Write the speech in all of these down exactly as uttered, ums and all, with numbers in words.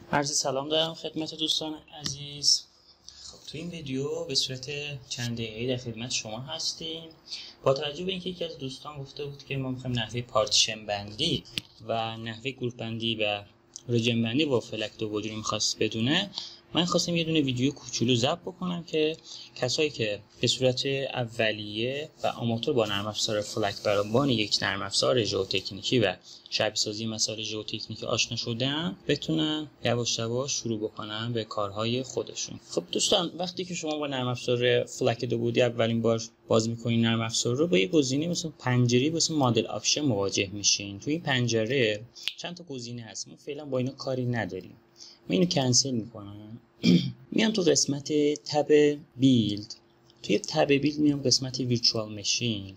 عرض سلام دارم خدمت دوستان عزیز. خب تو این ویدیو به صورت چند دقیقه‌ای در خدمت شما هستیم. با توجه به اینکه یکی از دوستان گفته بود که ما می‌خوایم نحوه پارتیشن بندی و نحوه گروپ بندی و ریجن بندی با فلک دو بعدی می‌خواست بدونه، من خواستم یه دونه ویدیو کوچولو ضبط بکنم که کسایی که به صورت اولیه و آماتور با نرم افزار فلک بر عنوان یک نرم افزار ژئوتکنیکی و شبیه سازی مسائل ژئوتکنیکی آشنا شدن بتونن یواش یواش شروع بکنن به کارهای خودشون. خب دوستان، وقتی که شما با نرم افزار فلک دو بعدی اولین بار باز می‌کنین نرم افزار رو، با یه گزینه مثل پنجره واسه مدل آپشن مواجه میشین. توی این پنجره چند تا گزینه هست، ما فعلا با اینا کاری نداریم. من اینو کنسل میکنم. میام تو قسمت تب بیلد. توی تب بیلد میام قسمت ویرچوال مشینگ،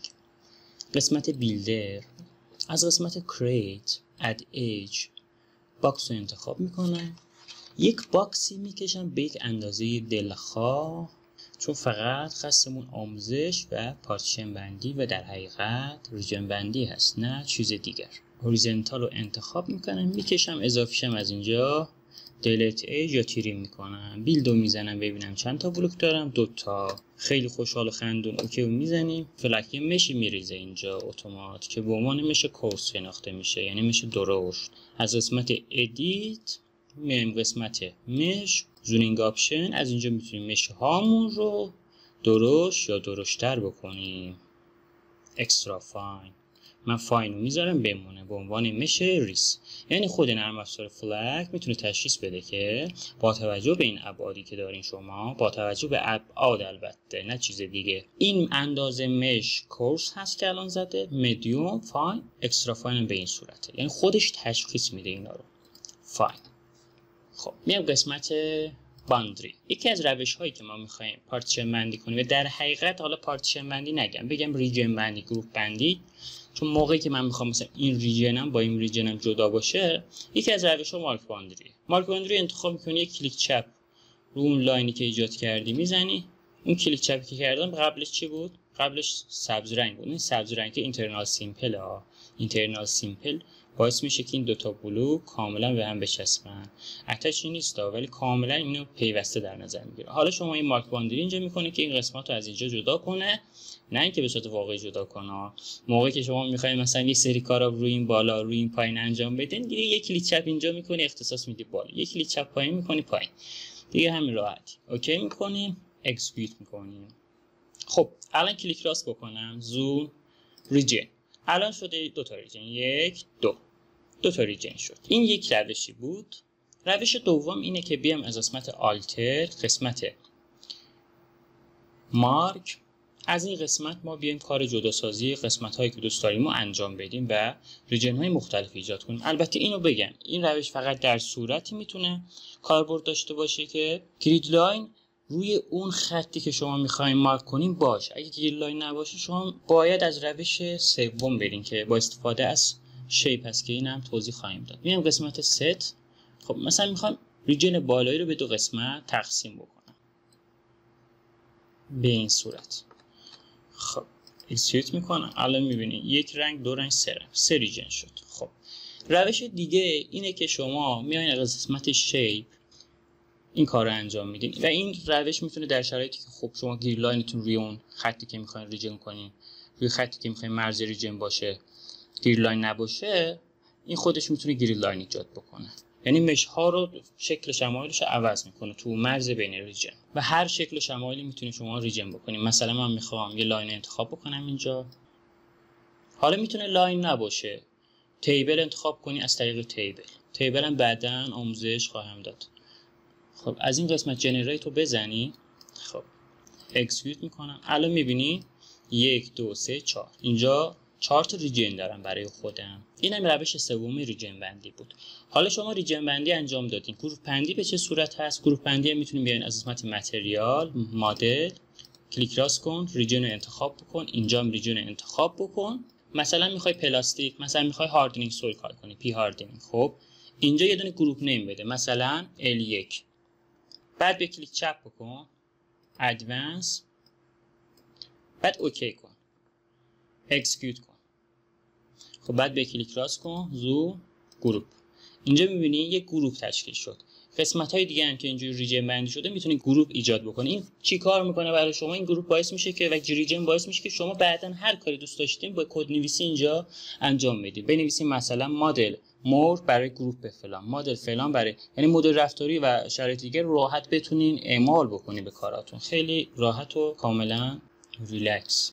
قسمت بیلدر، از قسمت کریت اد ایج باکس رو انتخاب میکنم. یک باکسی میکشم به یک اندازه دلخواه، چون فقط خستمون آموزش و پارتیشن بندی و در حقیقت ریجن بندی هست، نه چیز دیگر. هوریزنتال رو انتخاب میکنم، میکشم اضافیشم از اینجا دیلیت ایج یا تیریم میکنم. بیلدو میزنم ببینم چند تا بلوک دارم، دوتا. خیلی خوشحال و خندون اوکی میزنیم. فلک یه مشی میریزه اینجا اتومات که به عنوان مش کورس شناخته میشه، یعنی مش درشت. از قسمت ادیت میایم قسمت مش زونینگ آپشن، از اینجا میتونیم مش هامون رو درشت یا درشتر بکنیم. اکسترا فاین، من فاین رو میذارم بمونه به عنوان مش ریس. یعنی خود نرم افزار فلک میتونه تشخیص بده که با توجه به این ابعادی که دارین شما، با توجه به ابعاد البته نه چیز دیگه، این اندازه مش کورس هست که الان زده، مدیوم، فاین، اکسترا فاین به این صورته. یعنی خودش تشخیص میده اینا رو. فاین. خب میام قسمت باندری. یکی از روش هایی که ما میخوایم پارتیشن بندی کنیم و در حقیقت حالا پارتیشن بندی نگم، بگم ریجن بندی، گروپ بندی، چون موقعی که من میخوام مثلا این ریجنم با این ریجنم جدا باشه، یکی از روش ها مارک باندری. مارک باندری انتخاب میکنی، یک کلیک چپ رو اون لاینی که ایجاد کردی میزنی. اون کلیک چپی که کردم قبلش چی بود؟ قبلش سبز رنگ بود. این سبز رنگ که اینترنال سیمپل ها. اینترنال سیمپل باعث میشه که این دوتا بلوک کاملا به هم بچسبن. اتچی نیست ولی کاملا اینو پیوسته در نظر میگیره. حالا شما این مارک باندری اینجا میکنه که این قسمت رو از اینجا جدا کنه، نه اینکه به صورت واقعی جدا کنه. موقعی که شما میخواید مثلا یه سری کارا روی این بالا روی این پایین انجام بدین، دیگه یک کلیک چپ اینجا میکنی اختصاص میدی بالا، یک کلیک چپ پایین میکنی پایین، دیگه همین راحتی. اوکی میکنیم، اکسکیوت میکنیم. خب الان کلیک راست بکنم، زوم، ریجن. الان شده دو تا ریجن، یک دو دو تا ریجن شد. این یک روشی بود. روش دوم اینه که بیام از قسمت آلتر، قسمت مارک، از این قسمت ما بیایم کار جداسازی قسمت هایی که دوست داریم رو انجام بدیم و ریجن های مختلف ایجاد کنیم. البته اینو بگم، این روش فقط در صورتی میتونه کاربرد داشته باشه که گرید لاین روی اون خطی که شما میخواین مارک کنیم باشه. اگه گرید لاین نباشه، شما باید از روش سوم برین که با استفاده از شیپ هست که این هم توضیح خواهیم داد. میام قسمت ست. خب مثلا میخوام ریجن بالایی رو به دو قسمت تقسیم بکنم به این صورت. خب اکسکیوت میکنم. الان میبینید یک رنگ، دو رنگ، سه رنگ، سه ریجن شد. خب روش دیگه اینه که شما میایین از قسمت شیپ این کار رو انجام میدین و این روش میتونه در شرایطی که خب شما گرید لاینتون روی اون خطی که میخواین ریجن کنین، روی خطی که میخواین مرز ریجن باشه، گرید لاین نباشه، این خودش میتونه گرید لاین ایجاد بکنه. یعنی مش ها رو شکل شمایلش رو عوض میکنه تو مرز بین ریجن و هر شکل شمایلی میتونید شما ریجن بکنید. مثلا من میخوام یه لاین انتخاب بکنم اینجا. حالا میتونه لاین نباشه، تیبل انتخاب کنی، از طریق تیبل. تیبل هم بعداً آموزش خواهم داد. خب از این قسمت جنریت رو بزنی. خب اکسکیوت میکنم. الان میبینی یک دو سه چهار، اینجا چهار تا ریجن دارم برای خودم. این هم روش سومی ریجن بندی بود. حالا شما ریجن بندی انجام دادین، گروپ بندی به چه صورت هست؟ گروپ بندی هم میتونیم بیاین از قسمت متریال، مدل، کلیک راست کن، ریجن رو انتخاب بکن، اینجا هم ریجن رو انتخاب بکن. مثلا میخوای پلاستیک، مثلا میخوای هاردنینگ سویل کار کنی، پی هاردنینگ. خب اینجا یه دونه گروپ نیم بده، مثلا ال یک. بعد به کلیک چپ بکن، ادوانس، بعد اوکی کن، اکسکیوت کن. خب بعد به کلیک راست کن، زوم، گروپ. اینجا میبینی یک گروپ تشکیل شد. قسمت‌های دیگه هم که اینجوری ریجن بندی شده میتونید گروپ ایجاد بکنید. این چی کار میکنه برای شما؟ این گروپ باعث میشه که و ریجن باعث میشه که شما بعداً هر کاری دوست داشتین با کدنویسی اینجا انجام بدید. بنویسید مثلا مدل مور برای گروپ فلان، مدل فلان برای، یعنی مدل رفتاری و شرایط دیگه راحت بتونین اعمال بکنید به کاراتون. خیلی راحت و کاملا ریلکس.